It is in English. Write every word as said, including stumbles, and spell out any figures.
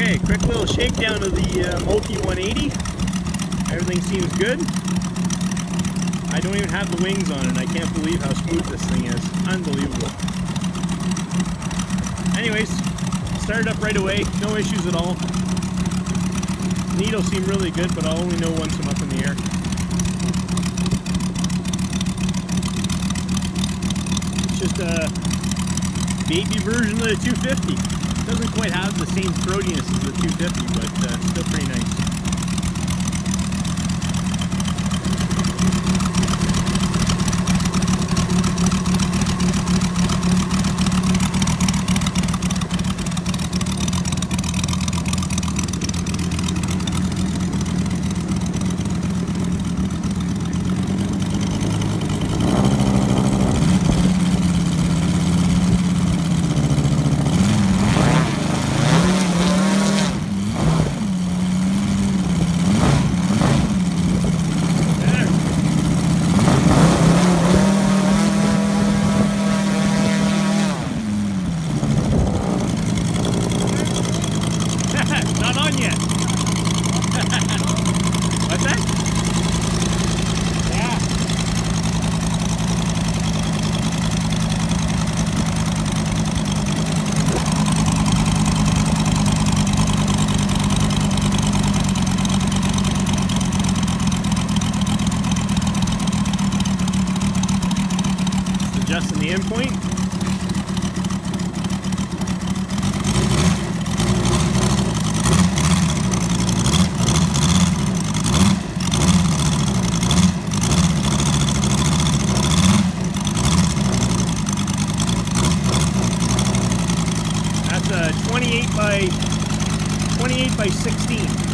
Okay, quick little shakedown of the uh, Multi one eighty. Everything seems good. I don't even have the wings on it. I can't believe how smooth this thing is. Unbelievable. Anyways, started up right away. No issues at all. Needles seem really good, but I'll only know once I'm up in the air. It's just a baby version of the two fifty. Doesn't quite have the same throatiness as the two fifty, but uh, still pretty nice. Not on yet. What's that? Yeah. Just adjusting the endpoint. twenty-eight by twenty-eight by sixteen.